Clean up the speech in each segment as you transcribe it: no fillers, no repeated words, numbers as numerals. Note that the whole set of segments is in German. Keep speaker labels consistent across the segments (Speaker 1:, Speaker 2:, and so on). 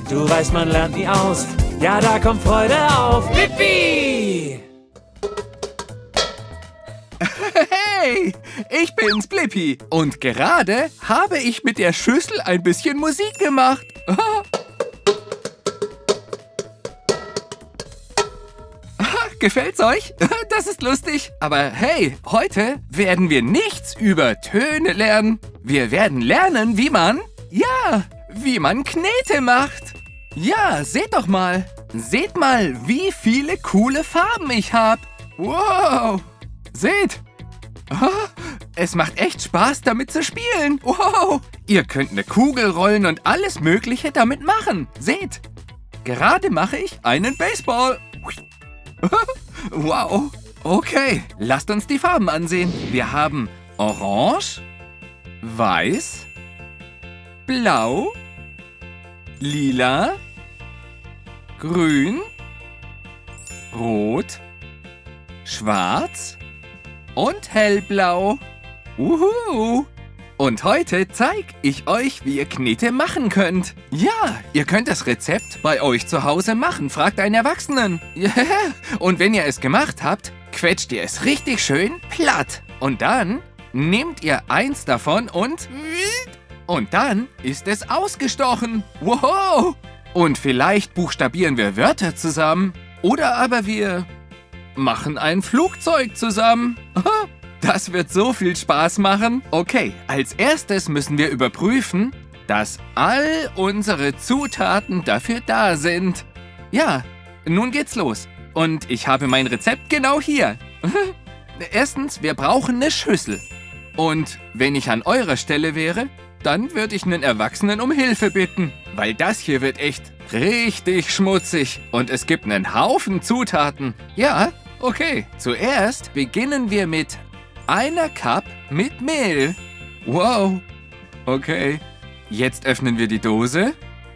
Speaker 1: Du weißt, man lernt nie aus. Ja, da kommt Freude auf. Blippi!
Speaker 2: Hey, ich bin's, Blippi. Und gerade habe ich mit der Schüssel ein bisschen Musik gemacht. Gefällt's euch? Das ist lustig. Aber hey, heute werden wir nichts über Töne lernen. Wir werden lernen, wie man Knete macht. Ja, seht doch mal. Seht mal, wie viele coole Farben ich habe. Wow. Seht. Es macht echt Spaß, damit zu spielen. Wow. Ihr könnt eine Kugel rollen und alles Mögliche damit machen. Seht. Gerade mache ich einen Baseball. Wow. Okay, lasst uns die Farben ansehen. Wir haben Orange, Weiß, Blau, Lila, Grün, Rot, Schwarz und Hellblau. Uhu. Und heute zeige ich euch, wie ihr Knete machen könnt. Ja, ihr könnt das Rezept bei euch zu Hause machen. Fragt einen Erwachsenen. Yeah. Und wenn ihr es gemacht habt, quetscht ihr es richtig schön platt. Und dann nehmt ihr eins davon und dann ist es ausgestochen. Wow! Und vielleicht buchstabieren wir Wörter zusammen. Oder aber wir machen ein Flugzeug zusammen. Das wird so viel Spaß machen. Okay, als erstes müssen wir überprüfen, dass all unsere Zutaten dafür da sind. Ja, nun geht's los. Und ich habe mein Rezept genau hier. Erstens, wir brauchen eine Schüssel. Und wenn ich an eurer Stelle wäre, dann würde ich einen Erwachsenen um Hilfe bitten. Weil das hier wird echt richtig schmutzig. Und es gibt einen Haufen Zutaten. Ja, okay. Zuerst beginnen wir mit einer Cup mit Mehl. Wow. Okay. Jetzt öffnen wir die Dose.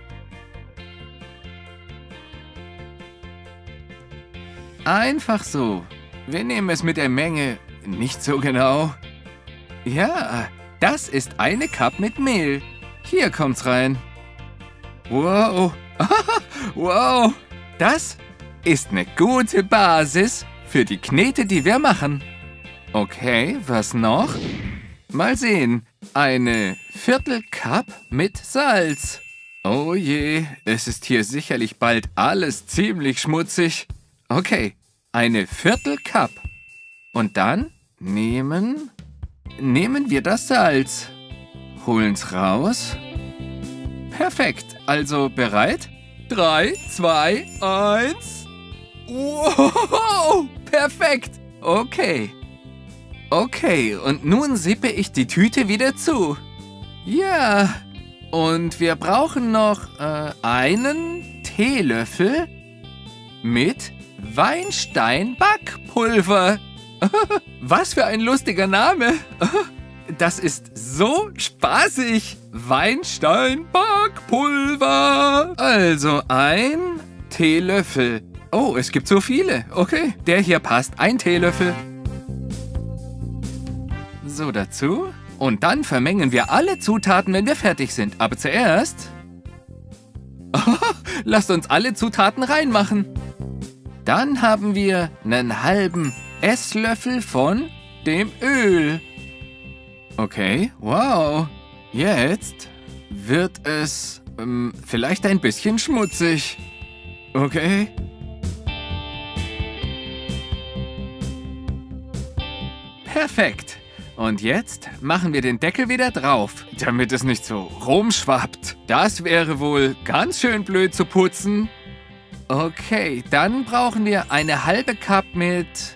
Speaker 2: Einfach so. Wir nehmen es mit der Menge nicht so genau. Ja, das ist eine Cup mit Mehl. Hier kommt's rein. Wow. Wow. Das ist eine gute Basis für die Knete, die wir machen. Okay, was noch? Mal sehen. Eine Viertel-Cup mit Salz. Oh je, es ist hier sicherlich bald alles ziemlich schmutzig. Okay, eine Viertel-Cup. Und dann nehmen wir das Salz. Holen's raus. Perfekt, also bereit? 3, 2, 1. Wow, perfekt. Okay. Okay, und nun sippe ich die Tüte wieder zu. Ja, und wir brauchen noch einen Teelöffel mit Weinstein-Backpulver. Was für ein lustiger Name. Das ist so spaßig. Weinstein-Backpulver. Also ein Teelöffel. Oh, es gibt so viele. Okay, der hier passt. Ein Teelöffel. So dazu. Und dann vermengen wir alle Zutaten, wenn wir fertig sind. Aber zuerst... lasst uns alle Zutaten reinmachen. Dann haben wir einen halben Esslöffel von dem Öl. Okay, wow. Jetzt wird es vielleicht ein bisschen schmutzig. Okay. Perfekt. Und jetzt machen wir den Deckel wieder drauf, damit es nicht so rumschwappt. Das wäre wohl ganz schön blöd zu putzen. Okay, dann brauchen wir eine halbe Cup mit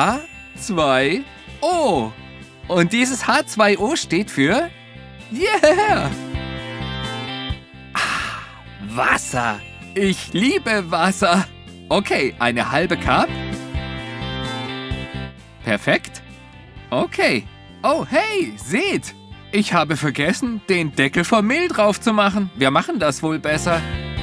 Speaker 2: H2O. Und dieses H2O steht für Yeah! Wasser. Ich liebe Wasser. Okay, eine halbe Cup. Perfekt. Okay. Oh, hey, seht. Ich habe vergessen, den Deckel vom Mehl drauf zu machen. Wir machen das wohl besser.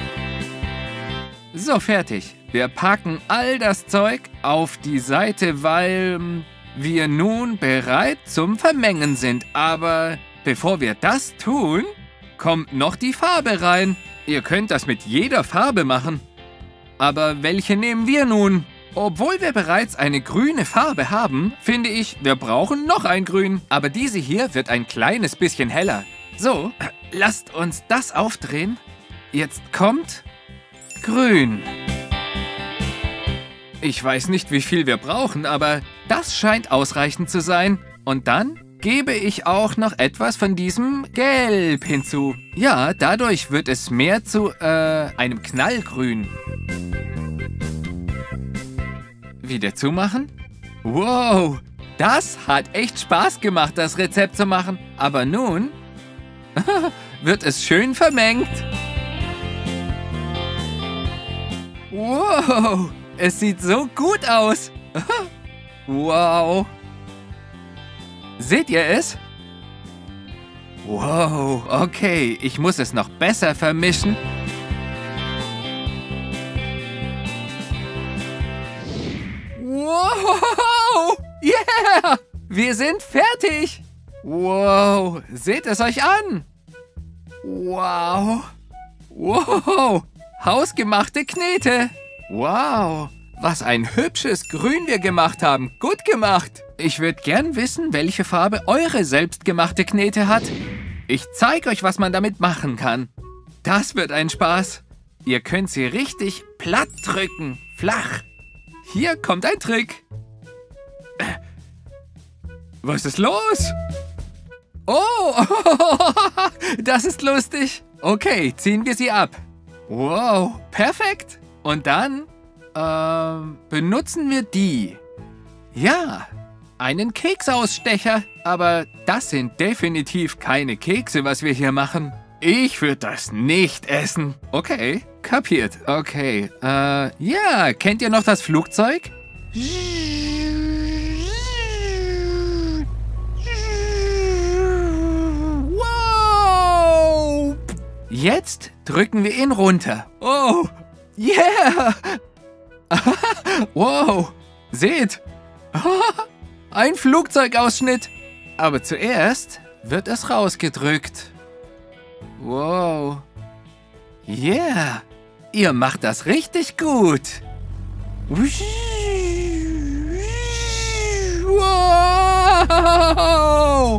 Speaker 2: So, fertig. Wir packen all das Zeug auf die Seite, weil wir nun bereit zum Vermengen sind. Aber bevor wir das tun, kommt noch die Farbe rein. Ihr könnt das mit jeder Farbe machen. Aber welche nehmen wir nun? Obwohl wir bereits eine grüne Farbe haben, finde ich, wir brauchen noch ein Grün. Aber diese hier wird ein kleines bisschen heller. So, lasst uns das aufdrehen. Jetzt kommt Grün. Ich weiß nicht, wie viel wir brauchen, aber das scheint ausreichend zu sein. Und dann gebe ich auch noch etwas von diesem Gelb hinzu. Ja, dadurch wird es mehr zu einem Knallgrün. Wieder zumachen. Wow, das hat echt Spaß gemacht, das Rezept zu machen. Aber nun wird es schön vermengt. Wow, es sieht so gut aus. Wow. Seht ihr es? Wow, okay, ich muss es noch besser vermischen. Wow! Yeah! Wir sind fertig! Wow! Seht es euch an! Wow! Wow! Hausgemachte Knete! Wow! Was ein hübsches Grün wir gemacht haben! Gut gemacht! Ich würde gern wissen, welche Farbe eure selbstgemachte Knete hat. Ich zeige euch, was man damit machen kann. Das wird ein Spaß. Ihr könnt sie richtig platt drücken. Flach. Hier kommt ein Trick. Was ist los? Oh, das ist lustig. Okay, ziehen wir sie ab. Wow, perfekt. Und dann benutzen wir die. Ja, einen Keksausstecher. Aber das sind definitiv keine Kekse, was wir hier machen. Ich würde das nicht essen. Okay, kapiert. Okay, ja, kennt ihr noch das Flugzeug? Wow! Jetzt drücken wir ihn runter. Oh, yeah! Wow, seht! Ein Flugzeugausschnitt. Aber zuerst wird es rausgedrückt. Wow. Yeah. Ihr macht das richtig gut. Wow.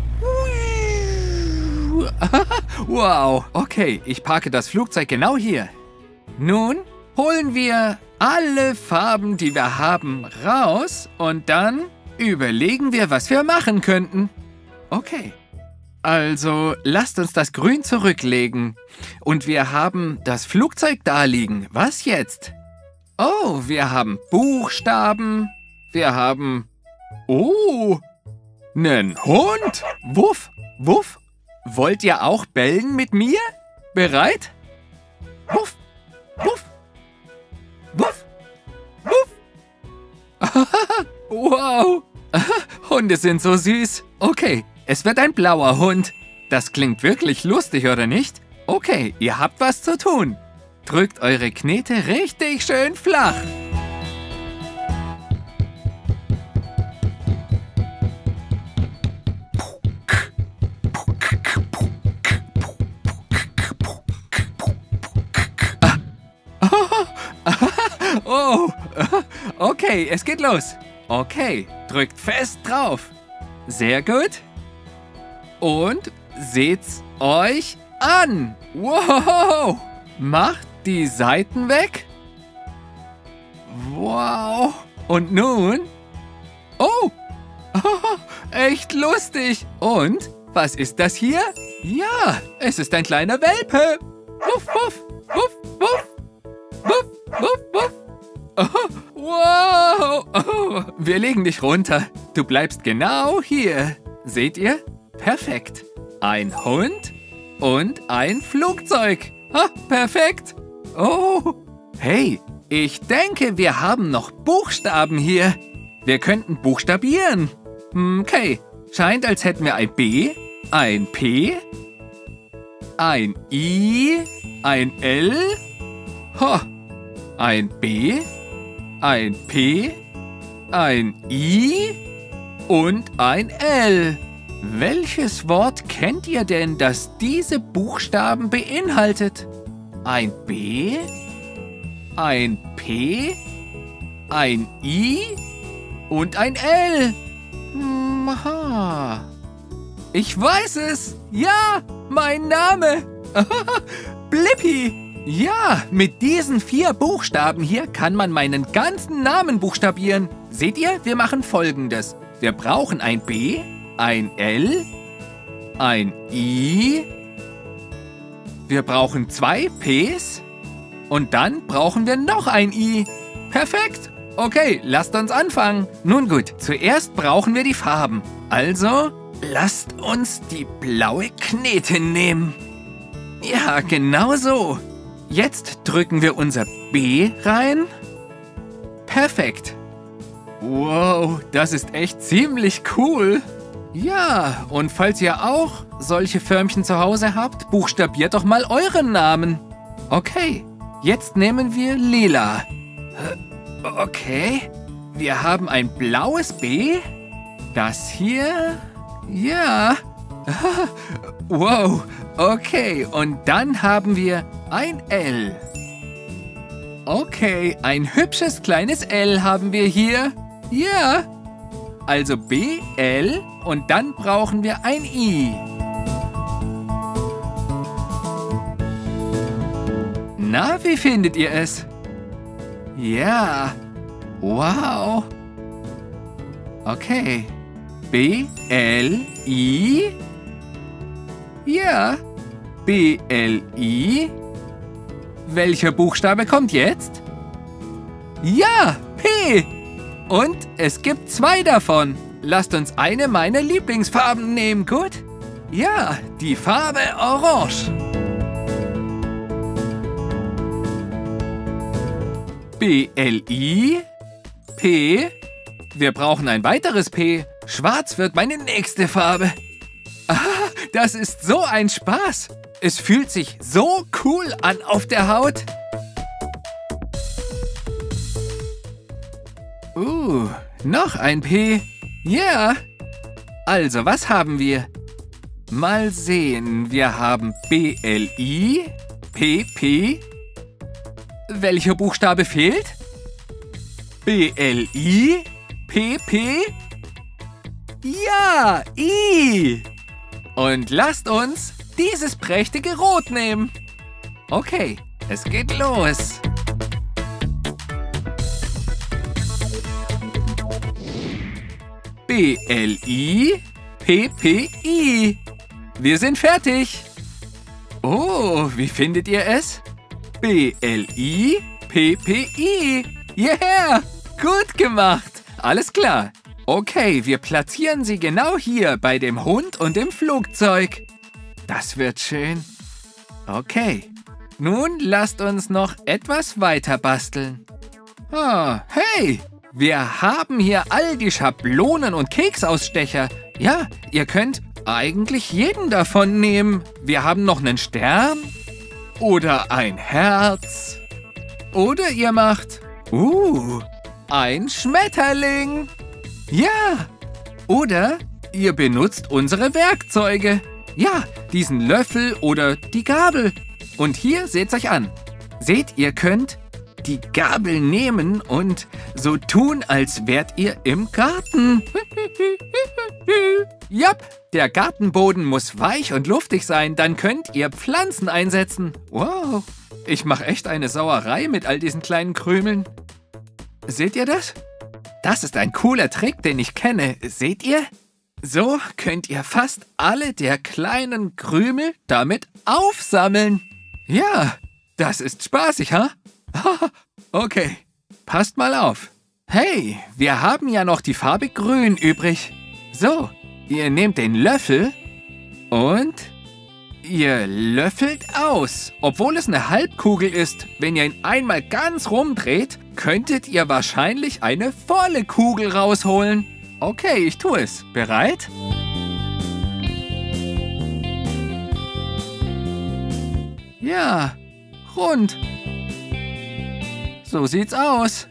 Speaker 2: Wow. Okay, ich parke das Flugzeug genau hier. Nun holen wir alle Farben, die wir haben, raus und dann überlegen wir, was wir machen könnten. Okay. Also, lasst uns das Grün zurücklegen. Und wir haben das Flugzeug da liegen. Was jetzt? Oh, wir haben Buchstaben. Wir haben... Oh, nen Hund. Wuff, wuff. Wollt ihr auch bellen mit mir? Bereit? Wuff, wuff, wuff, wuff. Wow. Hunde sind so süß. Okay. Es wird ein blauer Hund. Das klingt wirklich lustig, oder nicht? Okay, ihr habt was zu tun. Drückt eure Knete richtig schön flach. Oh, okay, es geht los. Okay, drückt fest drauf. Sehr gut. Und seht's euch an. Wow. Macht die Seiten weg. Wow. Und nun? Oh. Echt lustig. Und was ist das hier? Ja, es ist ein kleiner Welpe. Wuff, wuff, wuff, wuff. Wuff, wuff, wuff. Wow. Oh, wir legen dich runter. Du bleibst genau hier. Seht ihr? Perfekt. Ein Hund und ein Flugzeug. Ha, perfekt. Oh. Hey, ich denke, wir haben noch Buchstaben hier. Wir könnten buchstabieren. Okay. Scheint, als hätten wir ein B, ein P, ein I, ein L, ein B, ein P, ein I und ein L. Welches Wort kennt ihr denn, das diese Buchstaben beinhaltet? Ein B, ein P, ein I und ein L. Aha. Ich weiß es. Ja, mein Name. Blippi. Ja, mit diesen 4 Buchstaben hier kann man meinen ganzen Namen buchstabieren. Seht ihr, wir machen Folgendes. Wir brauchen ein B, ein L, ein I. Wir brauchen 2 Ps und dann brauchen wir noch ein I. Perfekt. Okay, lasst uns anfangen. Nun gut, zuerst brauchen wir die Farben. Also, lasst uns die blaue Knete nehmen. Ja, genau so. Jetzt drücken wir unser B rein. Perfekt. Wow, das ist echt ziemlich cool. Ja, und falls ihr auch solche Förmchen zu Hause habt, buchstabiert doch mal euren Namen. Okay, jetzt nehmen wir lila. Okay, wir haben ein blaues B. Das hier, ja. Wow, okay, und dann haben wir ein L. Okay, ein hübsches kleines L haben wir hier. Ja, also B, L und dann brauchen wir ein I. Na, wie findet ihr es? Ja, wow. Okay, B, L, I. Ja, B, L, I. Welcher Buchstabe kommt jetzt? Ja, P. Und es gibt 2 davon. Lasst uns eine meiner Lieblingsfarben nehmen, gut? Ja, die Farbe Orange. B, L, I. P. Wir brauchen ein weiteres P. Schwarz wird meine nächste Farbe. Ah, das ist so ein Spaß. Es fühlt sich so cool an auf der Haut. Noch ein P. Ja. Also, was haben wir? Mal sehen. Wir haben B, L, I, P, P. Welcher Buchstabe fehlt? B, L, I, P, P. Ja, I. Und lasst uns dieses prächtige Rot nehmen. Okay, es geht los. B, L, I, P, P, I. Wir sind fertig. Oh, wie findet ihr es? B, L, I, P, P, I. Yeah, gut gemacht. Alles klar. Okay, wir platzieren sie genau hier bei dem Hund und dem Flugzeug. Das wird schön. Okay, nun lasst uns noch etwas weiter basteln. Oh, hey, wir haben hier all die Schablonen und Keksausstecher. Ja, ihr könnt eigentlich jeden davon nehmen. Wir haben noch einen Stern oder ein Herz. Oder ihr macht, ein Schmetterling. Ja, oder ihr benutzt unsere Werkzeuge. Ja, diesen Löffel oder die Gabel. Und hier seht's euch an. Seht, ihr könnt die Gabel nehmen und so tun, als wärt ihr im Garten. Jap, der Gartenboden muss weich und luftig sein, dann könnt ihr Pflanzen einsetzen. Wow, ich mache echt eine Sauerei mit all diesen kleinen Krümeln. Seht ihr das? Das ist ein cooler Trick, den ich kenne. Seht ihr? So könnt ihr fast alle der kleinen Krümel damit aufsammeln. Ja, das ist spaßig, ha? Okay, passt mal auf. Hey, wir haben ja noch die Farbe Grün übrig. So, ihr nehmt den Löffel und ihr löffelt aus. Obwohl es eine Halbkugel ist, wenn ihr ihn einmal ganz rumdreht, könntet ihr wahrscheinlich eine volle Kugel rausholen. Okay, ich tue es. Bereit? Ja, rund. So sieht's aus.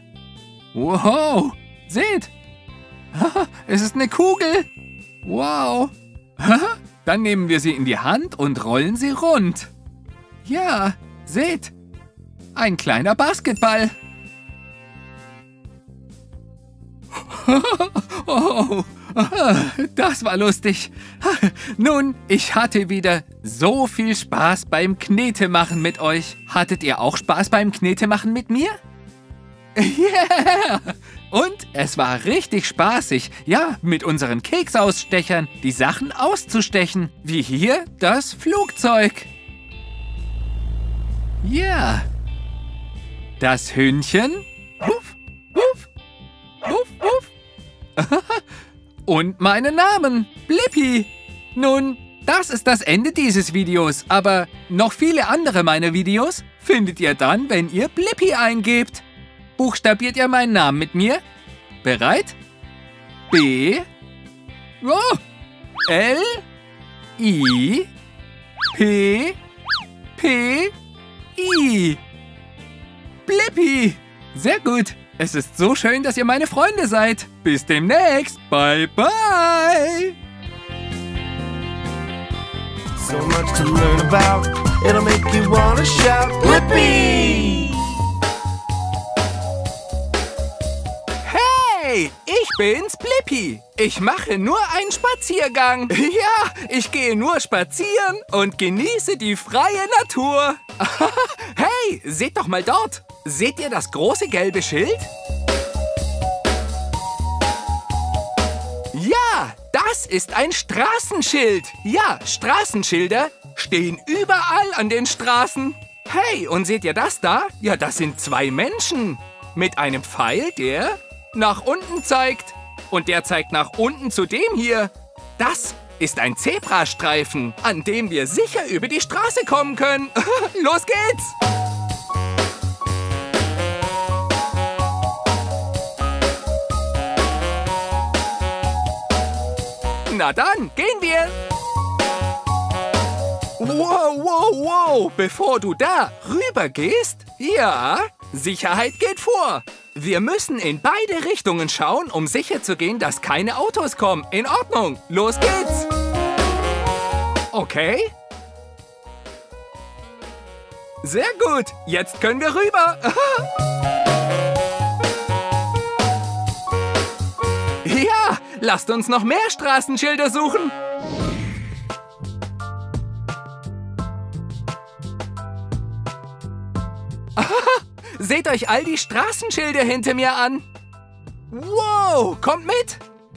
Speaker 2: Wow, seht. Es ist eine Kugel. Wow. Dann nehmen wir sie in die Hand und rollen sie rund. Ja, seht, ein kleiner Basketball. Oh, das war lustig. Nun, ich hatte wieder so viel Spaß beim Knetemachen mit euch. Hattet ihr auch Spaß beim Knetemachen mit mir? Yeah! Und es war richtig spaßig, ja, mit unseren Keksausstechern die Sachen auszustechen. Wie hier das Flugzeug. Ja. Das Hündchen. Wuff, wuff, wuff, wuff. Und meinen Namen, Blippi. Nun, das ist das Ende dieses Videos, aber noch viele andere meiner Videos findet ihr dann, wenn ihr Blippi eingebt. Buchstabiert ihr meinen Namen mit mir? Bereit? B, L, I, P, P, I. Blippi. Sehr gut. Es ist so schön, dass ihr meine Freunde seid. Bis demnächst. Bye, bye.
Speaker 3: So much to learn about. It'll make you wanna shout, Blippi!
Speaker 2: Hey, ich bin's, Blippi. Ich mache nur einen Spaziergang. Ja, ich gehe nur spazieren und genieße die freie Natur. Hey, seht doch mal dort. Seht ihr das große gelbe Schild? Ja, das ist ein Straßenschild. Ja, Straßenschilder stehen überall an den Straßen. Hey, und seht ihr das da? Ja, das sind zwei Menschen. Mit einem Pfeil, der nach unten zeigt. Und der zeigt nach unten zu dem hier. Das ist ein Zebrastreifen, an dem wir sicher über die Straße kommen können. Los geht's! Na dann, gehen wir! Wow, wow, wow! Bevor du da rüber gehst, ja, Sicherheit geht vor. Wir müssen in beide Richtungen schauen, um sicherzugehen, dass keine Autos kommen. In Ordnung, los geht's! Okay. Sehr gut, jetzt können wir rüber. Ja, lasst uns noch mehr Straßenschilder suchen. Seht euch all die Straßenschilder hinter mir an. Wow, kommt mit.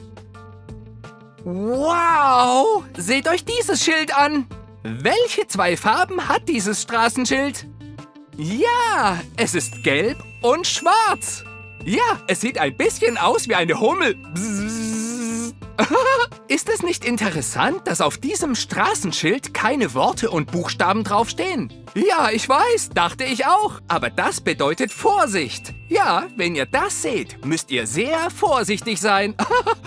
Speaker 2: Wow, seht euch dieses Schild an. Welche zwei Farben hat dieses Straßenschild? Ja, es ist gelb und schwarz. Ja, es sieht ein bisschen aus wie eine Hummel. Ist es nicht interessant, dass auf diesem Straßenschild keine Worte und Buchstaben draufstehen? Ja, ich weiß, dachte ich auch. Aber das bedeutet Vorsicht. Ja, wenn ihr das seht, müsst ihr sehr vorsichtig sein.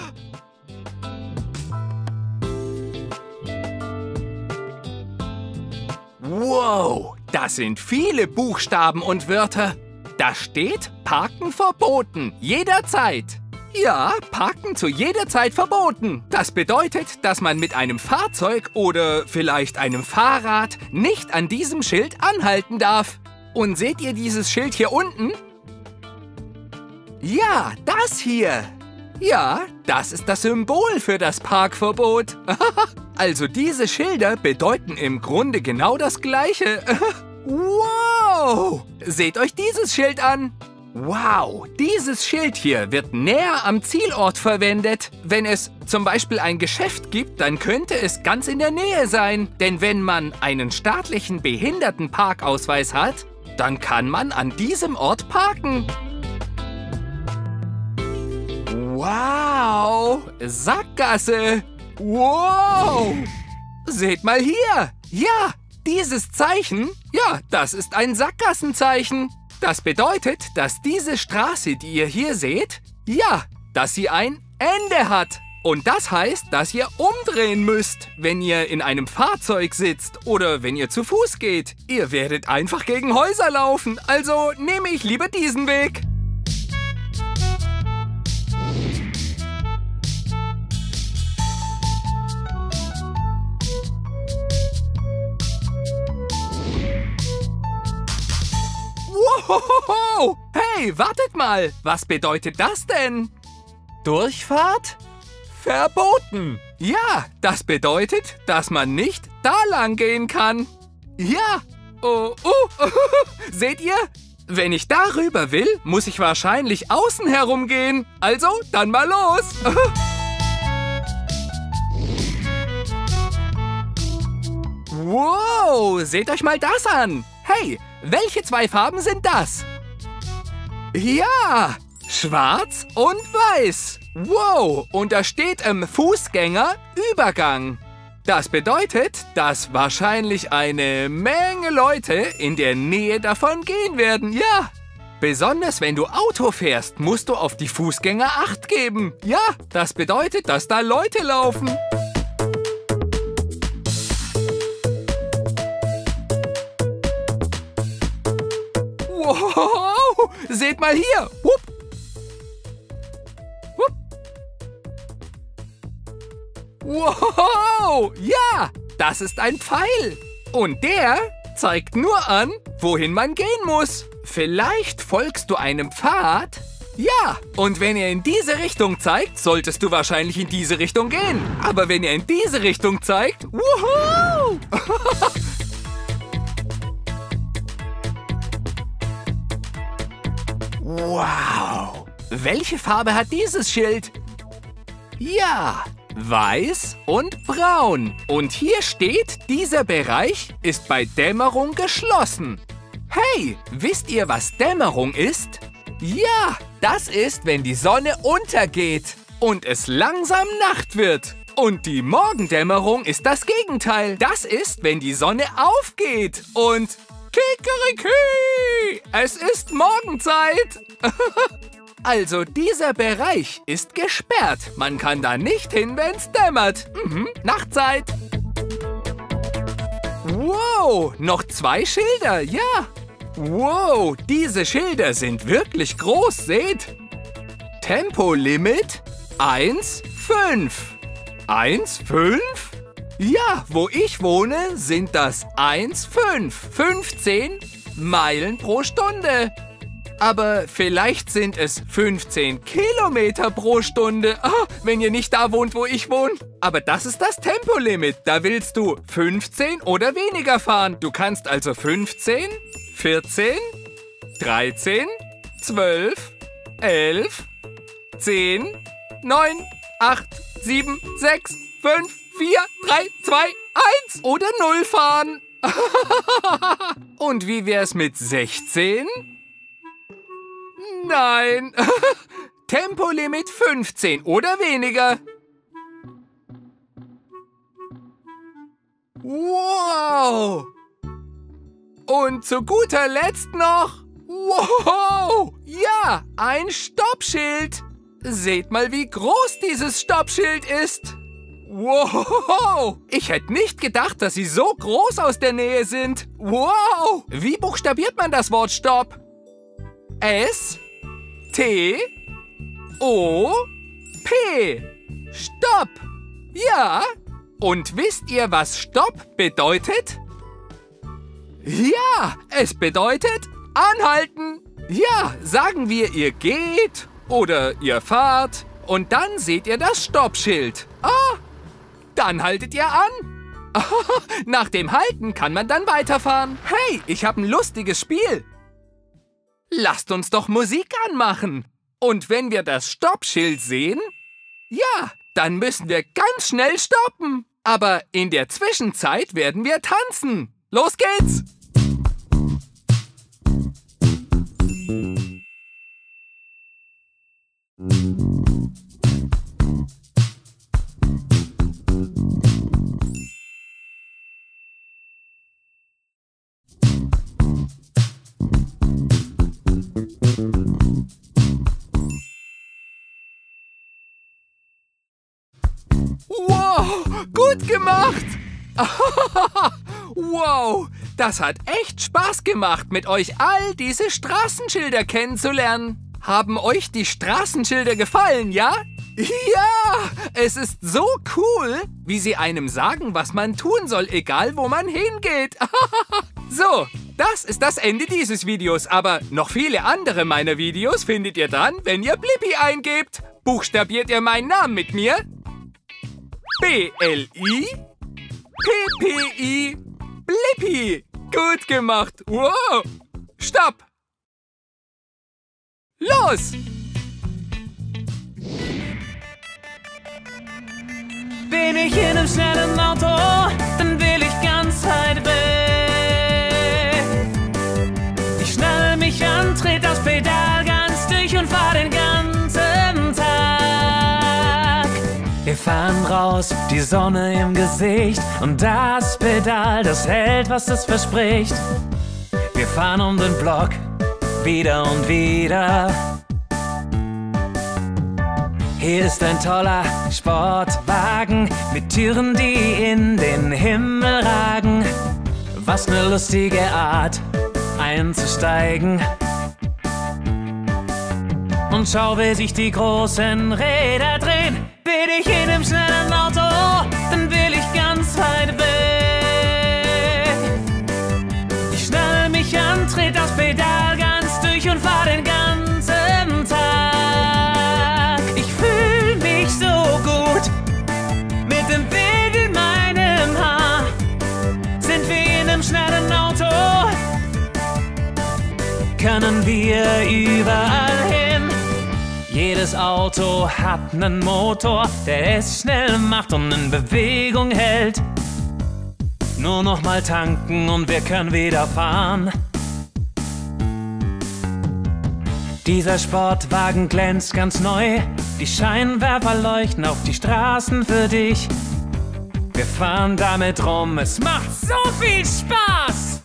Speaker 2: Wow, das sind viele Buchstaben und Wörter. Da steht Parken verboten, jederzeit. Ja, Parken zu jeder Zeit verboten. Das bedeutet, dass man mit einem Fahrzeug oder vielleicht einem Fahrrad nicht an diesem Schild anhalten darf. Und seht ihr dieses Schild hier unten? Ja, das hier. Ja, das ist das Symbol für das Parkverbot. Also diese Schilder bedeuten im Grunde genau das Gleiche. Wow! Seht euch dieses Schild an. Wow, dieses Schild hier wird näher am Zielort verwendet. Wenn es zum Beispiel ein Geschäft gibt, dann könnte es ganz in der Nähe sein. Denn wenn man einen staatlichen Behindertenparkausweis hat, dann kann man an diesem Ort parken. Wow, Sackgasse. Wow, seht mal hier. Ja, dieses Zeichen, ja, das ist ein Sackgassenzeichen. Das bedeutet, dass diese Straße, die ihr hier seht, ja, dass sie ein Ende hat. Und das heißt, dass ihr umdrehen müsst, wenn ihr in einem Fahrzeug sitzt oder wenn ihr zu Fuß geht. Ihr werdet einfach gegen Häuser laufen, also nehme ich lieber diesen Weg. Wow! Hey, wartet mal! Was bedeutet das denn?
Speaker 1: Durchfahrt? Verboten.
Speaker 2: Ja, das bedeutet, dass man nicht da lang gehen kann. Ja. Oh. Seht ihr? Wenn ich darüber will, muss ich wahrscheinlich außen herum gehen. Also, dann mal los. Wow, seht euch mal das an. Hey, welche zwei Farben sind das? Ja, schwarz und weiß. Wow, und da steht im Fußgängerübergang. Das bedeutet, dass wahrscheinlich eine Menge Leute in der Nähe davon gehen werden, ja. Besonders wenn du Auto fährst, musst du auf die Fußgänger Acht geben. Ja, das bedeutet, dass da Leute laufen. Wow, seht mal hier. Hup. Hup. Wow, ja, das ist ein Pfeil. Und der zeigt nur an, wohin man gehen muss. Vielleicht folgst du einem Pfad. Ja, und wenn er in diese Richtung zeigt, solltest du wahrscheinlich in diese Richtung gehen. Aber wenn er in diese Richtung zeigt, wuhu! Wow! Welche Farbe hat dieses Schild? Ja, weiß und braun. Und hier steht, dieser Bereich ist bei Dämmerung geschlossen. Hey, wisst ihr, was Dämmerung ist? Ja, das ist, wenn die Sonne untergeht und es langsam Nacht wird. Und die Morgendämmerung ist das Gegenteil. Das ist, wenn die Sonne aufgeht und Kikeriki! Es ist Morgenzeit! Also dieser Bereich ist gesperrt. Man kann da nicht hin, wenn es dämmert. Nachtzeit. Wow, noch 2 Schilder, ja. Wow, diese Schilder sind wirklich groß, seht. Tempolimit 1,5. 1,5? Ja, wo ich wohne, sind das 1,5. 15 Meilen pro Stunde. Aber vielleicht sind es 15 Kilometer pro Stunde, wenn ihr nicht da wohnt, wo ich wohne. Aber das ist das Tempolimit. Da willst du 15 oder weniger fahren. Du kannst also 15, 14, 13, 12, 11, 10, 9, 8, 7, 6, 5, 4, 3, 2, 1 oder 0 fahren. Und wie wär's mit 16? Nein. Tempolimit 15 oder weniger. Wow. Und zu guter Letzt noch... Wow. Ja, ein Stoppschild. Seht mal, wie groß dieses Stoppschild ist. Wow. Ich hätte nicht gedacht, dass sie so groß aus der Nähe sind. Wow. Wie buchstabiert man das Wort Stopp? S, T, O, P. Stopp. Ja. Und wisst ihr, was Stopp bedeutet? Ja, es bedeutet anhalten. Ja, sagen wir, ihr geht oder ihr fahrt und dann seht ihr das Stoppschild. Dann haltet ihr an. Nach dem Halten kann man dann weiterfahren. Hey, ich habe ein lustiges Spiel. Lasst uns doch Musik anmachen. Und wenn wir das Stoppschild sehen, ja, dann müssen wir ganz schnell stoppen. Aber in der Zwischenzeit werden wir tanzen. Los geht's! Wow, gut gemacht! Wow, das hat echt Spaß gemacht, mit euch all diese Straßenschilder kennenzulernen. Haben euch die Straßenschilder gefallen, ja? Ja, es ist so cool, wie sie einem sagen, was man tun soll, egal wo man hingeht. So, Das ist das Ende dieses Videos, aber noch viele andere meiner Videos findet ihr dann, wenn ihr Blippi eingebt. Buchstabiert ihr meinen Namen mit mir? B-L-I-P-P-I. Blippi. Gut gemacht. Wow. Stopp. Los.
Speaker 1: Bin ich in einem schnellen Auto, dann will ich ganz weit weg. Ich schnall mich an, trete das Pedal ganz durch und fahr den ganzen Tag. Wir fahren raus, die Sonne im Gesicht und das Pedal, das hält, was es verspricht. Wir fahren um den Block, wieder und wieder. Hier ist ein toller Sportwagen mit Türen, die in den Himmel ragen. Was ne lustige Art einzusteigen. Und schau, wie sich die großen Räder drehen. Bin ich in einem schnellen Auto, dann will ich ganz weit weg. Ich schnall mich an, trete das Pedal ganz durch und fahr den ganzen Tag. Ich fühl mich so gut mit dem Wind in meinem Haar. Sind wir in einem schnellen Auto, können wir überall hin. Jedes Auto hat nen Motor, der es schnell macht und in Bewegung hält. Nur noch mal tanken und wir können wieder fahren. Dieser Sportwagen glänzt ganz neu, die Scheinwerfer leuchten auf die Straßen für dich. Wir fahren damit rum, es macht so viel Spaß.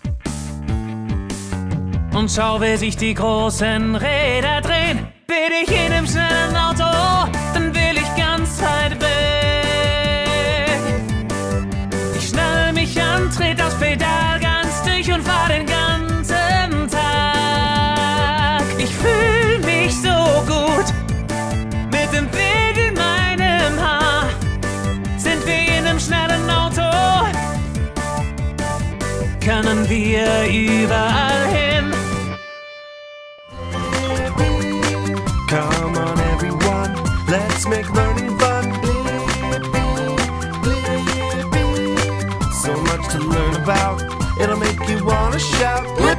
Speaker 1: Und schau, wie sich die großen Räder drehen. Bin ich in einem schnellen Auto, dann will ich ganz weit weg. Ich schnall mich an, trete das Pedal ganz durch und fahr den ganzen Tag. Ich fühl mich so gut mit dem Wind in meinem Haar. Sind wir in einem schnellen Auto, können wir überall hin.
Speaker 3: Come on everyone, let's make learning fun. So much to learn about, it'll make you wanna shout.